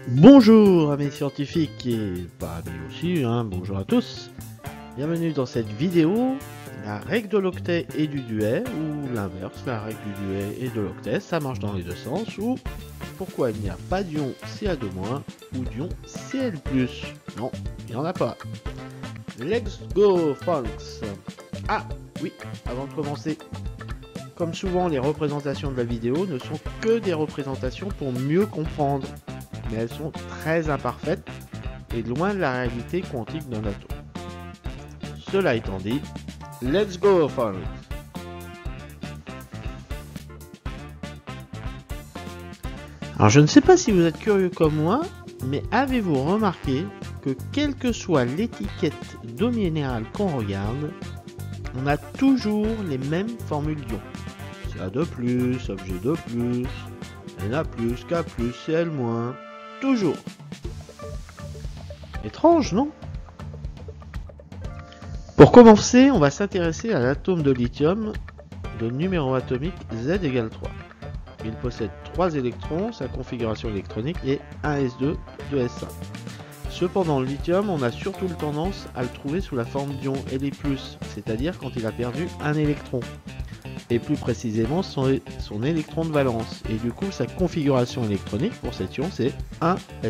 Bonjour amis scientifiques et pas amis aussi, bonjour à tous. Bienvenue dans cette vidéo, la règle de l'octet et du duet, ou l'inverse, la règle du duet et de l'octet, ça marche dans les deux sens, ou pourquoi il n'y a pas d'ion Ca2- ou d'ion Cl+. Non, il n'y en a pas. Let's go folks. Ah oui, avant de commencer, comme souvent les représentations de la vidéo ne sont que des représentations pour mieux comprendre. Mais elles sont très imparfaites et loin de la réalité quantique d'un atome. Cela étant dit, let's go folks. Alors je ne sais pas si vous êtes curieux comme moi, mais avez-vous remarqué que quelle que soit l'étiquette d'eau minérale qu'on regarde, on a toujours les mêmes formules d'ions. Ca2+, Hg2+, Na+, K+, Cl-, toujours. Étrange, non? Pour commencer, on va s'intéresser à l'atome de lithium de numéro atomique Z égale 3. Il possède 3 électrons, sa configuration électronique est 1s2, 2s1. Cependant, le lithium, on a surtout tendance à le trouver sous la forme d'ion Li+, c'est-à-dire quand il a perdu un électron. Et plus précisément son électron de valence. Et du coup, sa configuration électronique pour cet ion, c'est 1s2.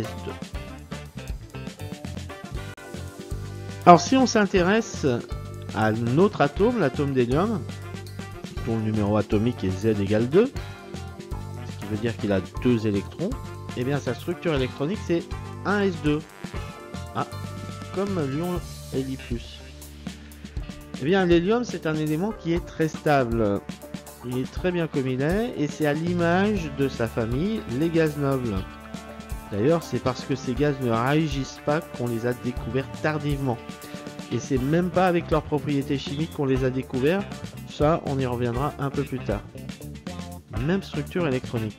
Alors, si on s'intéresse à notre atome, l'atome d'hélium, dont le numéro atomique est Z égale 2, ce qui veut dire qu'il a 2 électrons, et bien sa structure électronique, c'est 1s2. Ah, comme l'ion Li+. Eh bien, l'hélium, c'est un élément qui est très stable. Il est très bien comme il est, et c'est à l'image de sa famille, les gaz nobles. D'ailleurs, c'est parce que ces gaz ne réagissent pas qu'on les a découverts tardivement. Et c'est même pas avec leurs propriétés chimiques qu'on les a découverts. Ça, on y reviendra un peu plus tard. Même structure électronique.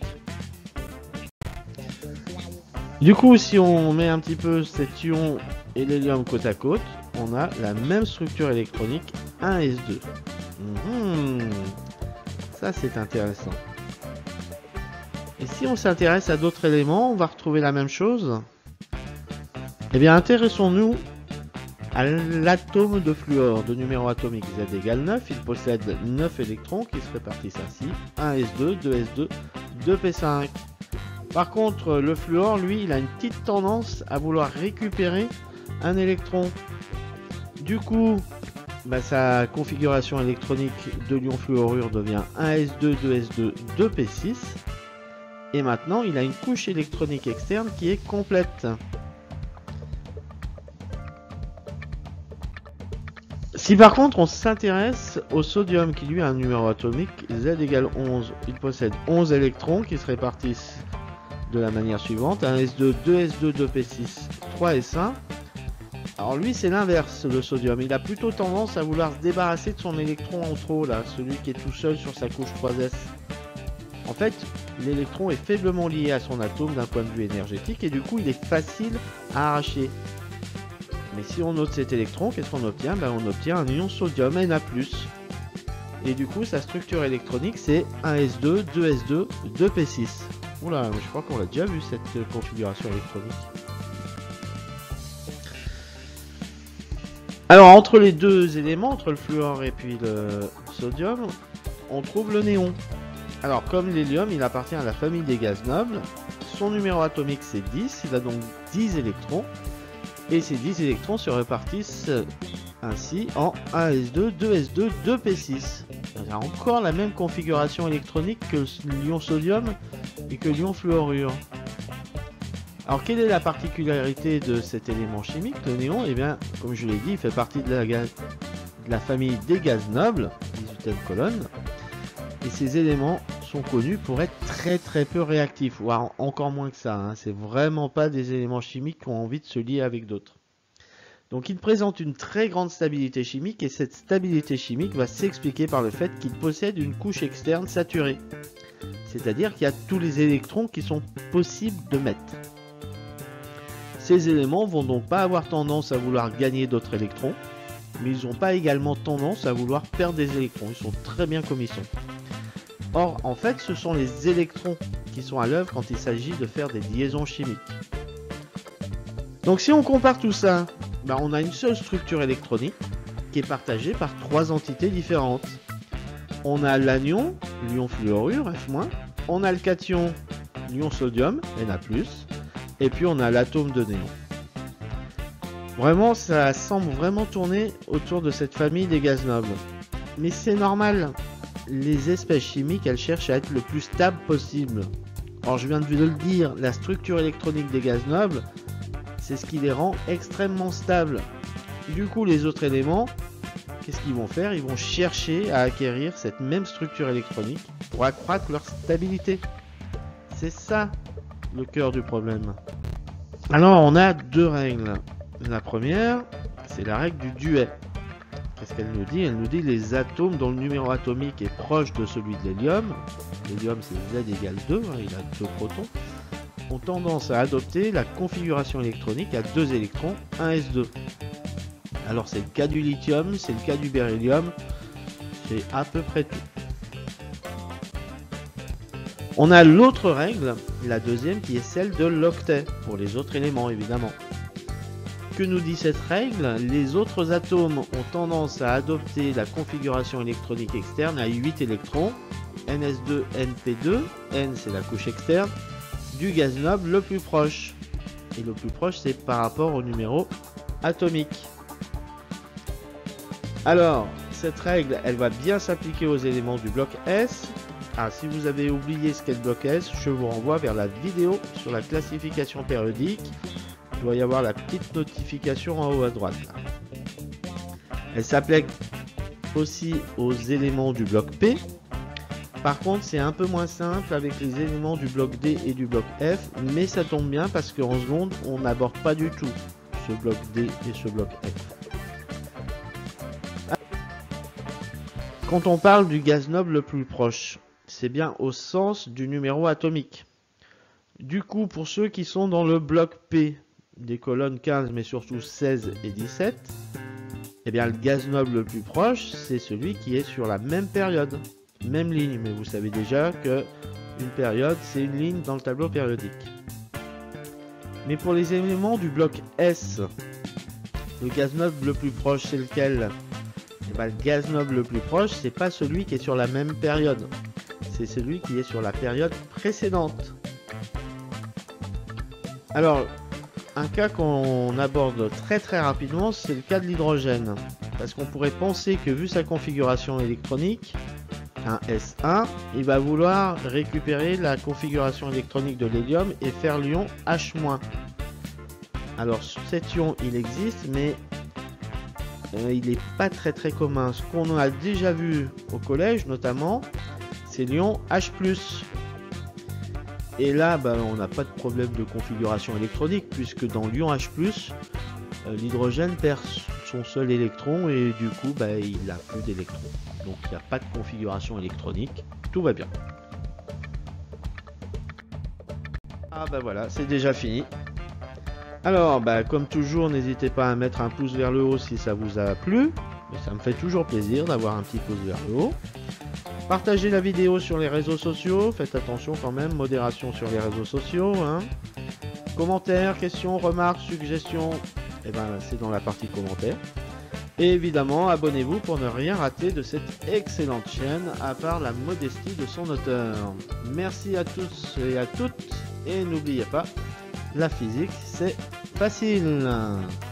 Du coup, si on met un petit peu cet ion et l'hélium côte à côte, on a la même structure électronique 1s2. Ça c'est intéressant. Et si on s'intéresse à d'autres éléments, on va retrouver la même chose. Eh bien, intéressons-nous à l'atome de fluor de numéro atomique Z égale 9. Il possède 9 électrons qui se répartissent ainsi. 1s2, 2s2, 2p5. Par contre, le fluor, lui, il a une petite tendance à vouloir récupérer un électron. Du coup, sa configuration électronique de l'ion fluorure devient 1s2, 2s2, 2p6. Et maintenant, il a une couche électronique externe qui est complète. Si par contre on s'intéresse au sodium qui lui a un numéro atomique Z égale 11, il possède 11 électrons qui se répartissent de la manière suivante, 1s2, 2s2, 2p6, 3s1. Alors lui c'est l'inverse, le sodium, il a plutôt tendance à vouloir se débarrasser de son électron en trop, là, celui qui est tout seul sur sa couche 3s. En fait, l'électron est faiblement lié à son atome d'un point de vue énergétique et du coup il est facile à arracher. Mais si on ôte cet électron, qu'est-ce qu'on obtient? On obtient un ion sodium Na+. Et du coup sa structure électronique c'est 1s2, 2s2, 2p6. Oula, je crois qu'on l'a déjà vu cette configuration électronique. Alors entre les deux éléments, entre le fluor et puis le sodium, on trouve le néon. Alors comme l'hélium, il appartient à la famille des gaz nobles, son numéro atomique c'est 10, il a donc 10 électrons, et ces 10 électrons se répartissent ainsi en 1s2, 2s2, 2p6. Il a encore la même configuration électronique que l'ion sodium et que l'ion fluorure. Alors quelle est la particularité de cet élément chimique, le néon? Eh bien, comme je l'ai dit, il fait partie de la famille des gaz nobles, 18e colonne, et ces éléments sont connus pour être très peu réactifs, voire encore moins que ça. C'est vraiment pas des éléments chimiques qui ont envie de se lier avec d'autres. Donc il présente une très grande stabilité chimique, et cette stabilité chimique va s'expliquer par le fait qu'il possède une couche externe saturée. C'est-à-dire qu'il y a tous les électrons qui sont possibles de mettre. Ces éléments vont donc pas avoir tendance à vouloir gagner d'autres électrons, mais ils n'ont pas également tendance à vouloir perdre des électrons. Ils sont très bien comme ils sont. Or, en fait, ce sont les électrons qui sont à l'œuvre quand il s'agit de faire des liaisons chimiques. Donc si on compare tout ça, on a une seule structure électronique qui est partagée par 3 entités différentes. On a l'anion, l'ion fluorure, F-, on a le cation, l'ion sodium, Na+, et puis on a l'atome de néon. Vraiment, ça semble vraiment tourner autour de cette famille des gaz nobles. Mais c'est normal, les espèces chimiques, elles cherchent à être le plus stable possible. Alors je viens de le dire, la structure électronique des gaz nobles, c'est ce qui les rend extrêmement stables. Du coup, les autres éléments, qu'est-ce qu'ils vont faire? Ils vont chercher à acquérir cette même structure électronique pour accroître leur stabilité. C'est ça le cœur du problème. Alors, on a 2 règles. La première, c'est la règle du duet. Qu'est-ce qu'elle nous dit? Elle nous dit les atomes dont le numéro atomique est proche de celui de l'hélium. L'hélium, c'est Z égale 2, il a 2 protons. Ont tendance à adopter la configuration électronique à 2 électrons, 1 S2. Alors c'est le cas du lithium, c'est le cas du beryllium, c'est à peu près tout. On a l'autre règle, la deuxième, qui est celle de l'octet, pour les autres éléments évidemment. Que nous dit cette règle? Les autres atomes ont tendance à adopter la configuration électronique externe à 8 électrons, NS2, NP2, N c'est la couche externe, du gaz noble le plus proche. Et le plus proche, c'est par rapport au numéro atomique. Alors, cette règle, elle va bien s'appliquer aux éléments du bloc S. Ah, si vous avez oublié ce qu'est le bloc S, je vous renvoie vers la vidéo sur la classification périodique. Il doit y avoir la petite notification en haut à droite. Là. Elle s'applique aussi aux éléments du bloc P. Par contre, c'est un peu moins simple avec les éléments du bloc D et du bloc F, mais ça tombe bien parce qu'en seconde, on n'aborde pas du tout ce bloc D et ce bloc F. Quand on parle du gaz noble le plus proche, c'est bien au sens du numéro atomique. Du coup, pour ceux qui sont dans le bloc P, des colonnes 15, mais surtout 16 et 17, eh bien le gaz noble le plus proche, c'est celui qui est sur la même période, même ligne. Mais vous savez déjà que une période, c'est une ligne dans le tableau périodique. Mais pour les éléments du bloc S, le gaz noble le plus proche, c'est lequel? Eh bien, le gaz noble le plus proche, c'est pas celui qui est sur la même période, c'est celui qui est sur la période précédente. Alors, un cas qu'on aborde très rapidement, c'est le cas de l'hydrogène. Parce qu'on pourrait penser que vu sa configuration électronique, un S1, il va vouloir récupérer la configuration électronique de l'hélium et faire l'ion H-. Alors cet ion, il existe, mais il n'est pas très commun. Ce qu'on a déjà vu au collège notamment, c'est l'ion H+. Et là, on n'a pas de problème de configuration électronique, puisque dans l'ion H+, l'hydrogène perd son seul électron et du coup, il n'a plus d'électrons. Donc il n'y a pas de configuration électronique, tout va bien. Ah voilà, c'est déjà fini. Alors, comme toujours, n'hésitez pas à mettre un pouce vers le haut si ça vous a plu. Mais ça me fait toujours plaisir d'avoir un petit pouce vers le haut. Partagez la vidéo sur les réseaux sociaux, faites attention quand même, modération sur les réseaux sociaux. Commentaires, questions, remarques, suggestions, c'est dans la partie commentaires. Et évidemment, abonnez-vous pour ne rien rater de cette excellente chaîne, à part la modestie de son auteur. Merci à tous et à toutes, et n'oubliez pas, la physique c'est facile.